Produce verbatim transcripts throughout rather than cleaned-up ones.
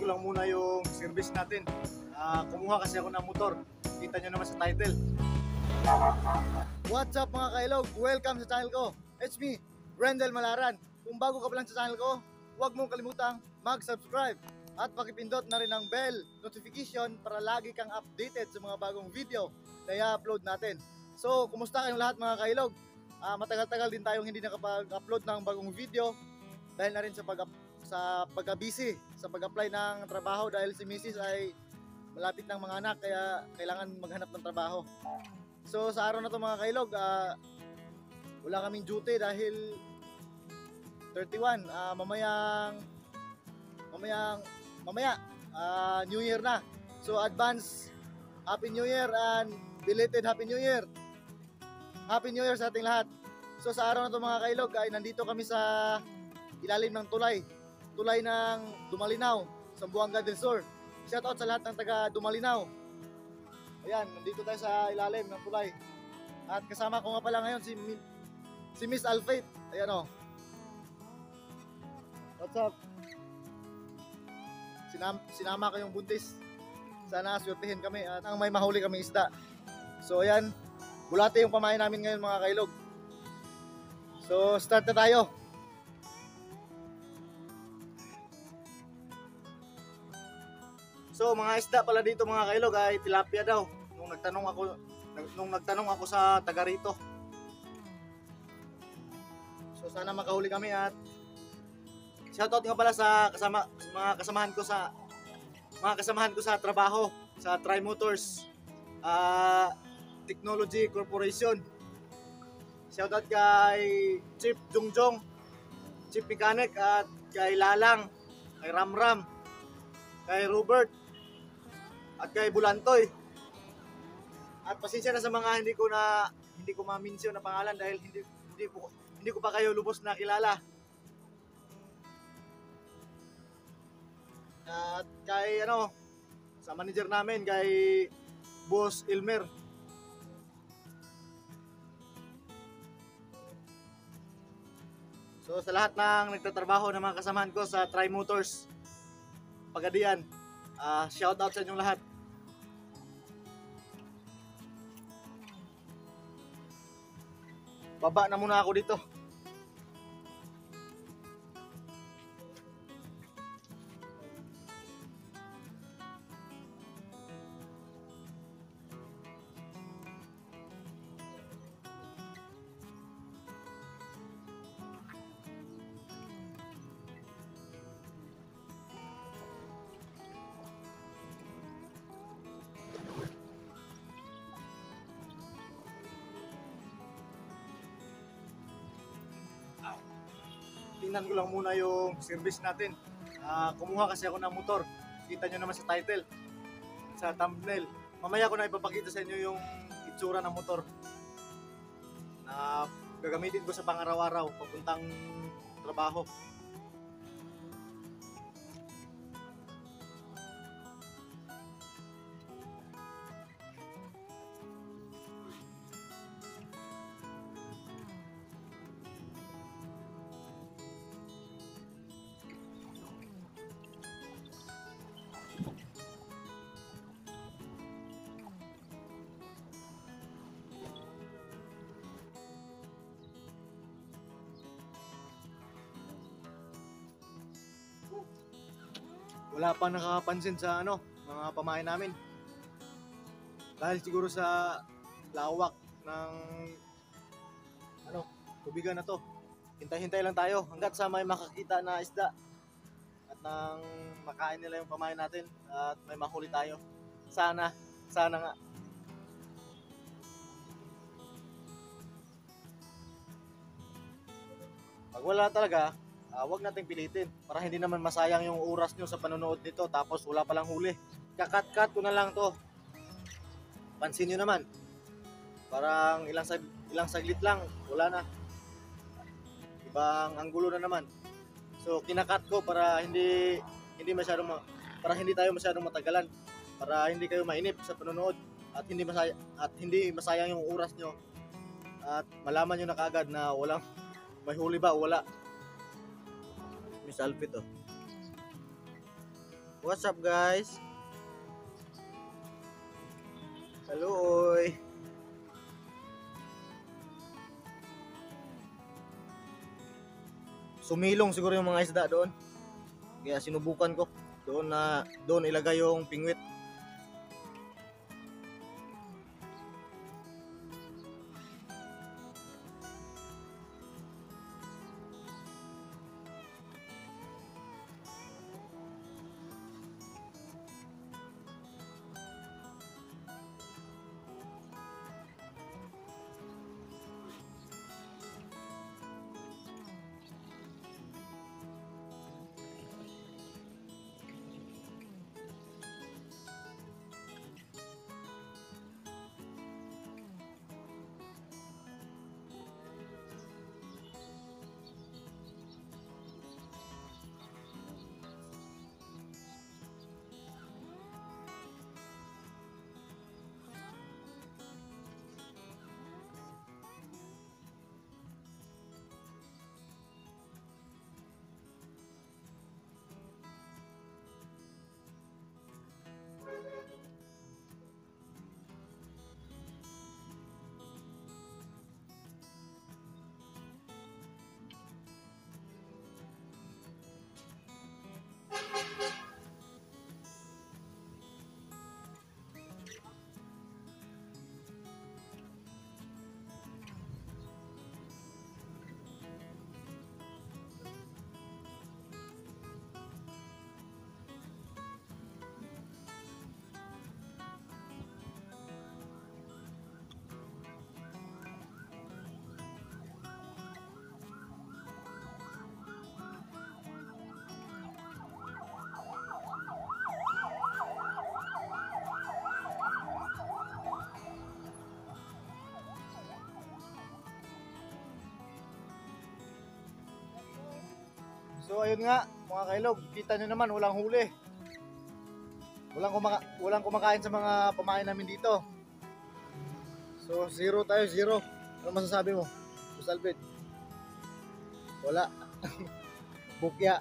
ko lang muna yung service natin. Uh, kumuha kasi ako ng motor. Kita nyo naman sa title. What's up mga kailog? Welcome sa channel ko. It's me, Rendel Malaran. Kung bago ka pa lang sa channel ko, huwag mong kalimutang mag-subscribe at pakipindot na rin ang bell notification para lagi kang updated sa mga bagong video na i-upload natin. So, kumusta kayong lahat mga kailog? Uh, matagal-tagal din tayong hindi nakapag-upload ng bagong video dahil na rin sa pag sa pagka-busy sa pag-apply ng trabaho dahil si Missus ay malapit ng mga anak kaya kailangan maghanap ng trabaho. So sa araw na to mga kailog, uh, wala kaming duty dahil thirty-one, uh, mamayang mamayang mamaya uh, New Year na. So advance Happy New Year and belated Happy New Year. Happy New Year sa ating lahat. So sa araw na to mga kailog ay nandito kami sa ilalim ng tulay. Tulay ng Dumalinaw, Zamboanga del Sur. Shout out sa lahat ng taga Dumalinaw. Ayan, nandito tayo sa ilalim ng tulay. At kasama ko nga pala ngayon si si Miss Alfate. Ayan o. What's up? Sinam, sinama ko yung buntis. Sana swertihin kami at ang may mahuli kami isda. So ayan, bulate yung pamain namin ngayon mga kailog. So start na tayo. So mga isda pala dito mga kailog ay tilapia daw. Nung nagtanong ako nung nagtanong ako sa taga rito. So sana makahuli kami at shoutout nga pala sa kasama mga kasamahan ko sa mga kasamahan ko sa trabaho sa Trimotors uh, Technology Corporation. Shoutout kay Chief Jongjong, Chief Mechanic at kay Lalang, kay Ramram, kay Robert at kay Bulantoy. At pasensya na sa mga hindi ko na hindi ko ma-mention na pangalan dahil hindi hindi ko hindi ko pa kayo lubos na kilala. At kay ano sa manager namin kay Boss Elmer. So sa lahat ng nagtatrabaho ng mga kasamahan ko sa Trimotors Pagadian, uh, shout out sa inyong lahat. Baba na muna ako dito. Tingnan ko lang muna yung service natin. Uh, kumuha kasi ako ng motor. Kita nyo naman sa title, sa thumbnail. Mamaya ko na ipapakita sa inyo yung itsura ng motor na gagamitin ko sa pang-araw-araw papuntang trabaho. Wala pang nakakapansin sa ano, mga pamain namin. Dahil siguro sa lawak ng ano, tubigan na to. Hintay-hintay lang tayo hanggat sa may makakita na isda at nang makain nila yung pamain natin at may mahuli tayo. Sana, sana nga. Pag wala talaga, Uh, wag nating pilitin para hindi naman masayang yung oras nyo sa panonood nito tapos wala palang huli. Kakat-cut ko na lang to. Pansin nyo naman, parang ilang, sag ilang saglit lang, wala na. Ibang anggulo na naman. So kinakat ko para hindi hindi masyadong para hindi tayo masyadong matagalan, para hindi kayo mainip sa panonood at hindi masaya at hindi masayang yung oras nyo at malaman nyo na kaagad na walang may huli ba o wala. Miss Alfate oh. What's up guys? Hello oy. Sumilong siguro yung mga isda doon. Kaya sinubukan ko. Doon na doon ilagay yung pingwit. So ayun nga mga kailog, kita nyo naman walang huli. Walang, kumaka walang kumakain sa mga pamain namin dito. So zero tayo, zero. Ano masasabi mo? Salbid? Wala. Bukya.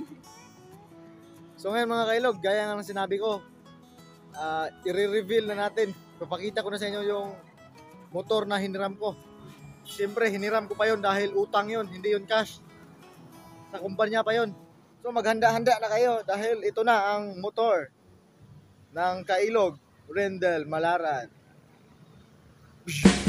So ngayon mga kailog, gaya nga ng sinabi ko, uh, i-reveal na natin. Papakita ko na sa inyo yung motor na hiniram ko. Siyempre hiniram ko pa yon dahil utang yon, hindi yon cash. Sa kumpanya pa yon. So maghanda-handa na kayo dahil ito na ang motor ng Kailog Rendel Malaran.